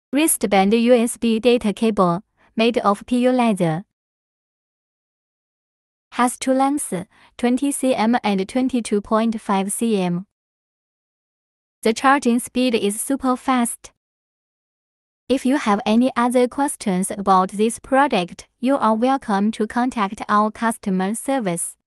Wristband USB data cable, made of PU leather. Has two lengths, 20 cm and 22.5 cm. The charging speed is super fast. If you have any other questions about this product, you are welcome to contact our customer service.